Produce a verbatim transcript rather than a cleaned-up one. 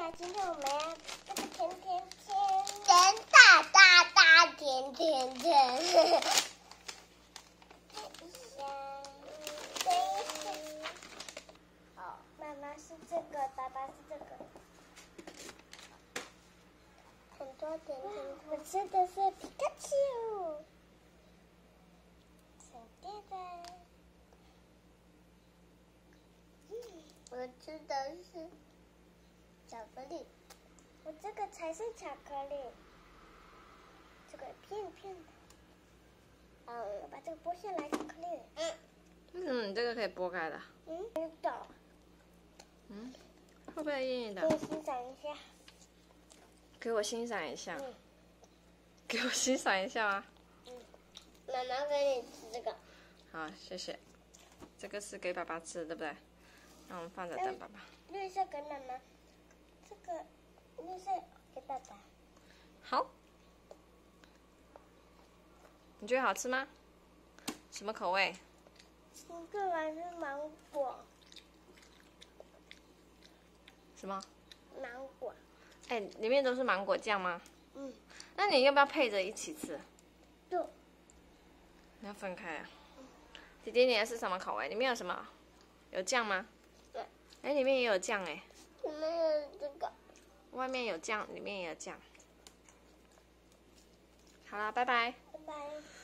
下，今天我们要这个甜甜圈，甜大大大甜甜圈。看一下，等一下。哦，妈妈是这个，爸爸是这个。很多甜甜圈，我吃的是皮卡丘。闪电的。嗯，我吃的是。巧克力，我这个才是巧克力，这个片片的。嗯，我把这个剥下来，巧克力。嗯， 为什么你这个可以剥开的？ 嗯，知道。 嗯，会不会硬硬的？ 给我欣赏一下。 给我欣赏一下。 嗯。 给我欣赏一下啊。 嗯。妈妈给你吃这个。 好，谢谢。这个是给爸爸吃的，对不对？那我们放着等爸爸。 绿色给妈妈。这个绿色给爸爸。 好，你觉得好吃吗？什么口味？ 这个还是芒果。 什么？ 芒果。 哎，里面都是芒果酱吗？ 嗯。 那你要不要配着一起吃？ 就。 你要分开啊。嗯、姐姐，你的是什么口味？里面有什么？有酱吗？ 对。 哎，里面也有酱哎。 里面有这个。 外面有酱，里面也有酱。好啦，拜拜。 拜拜。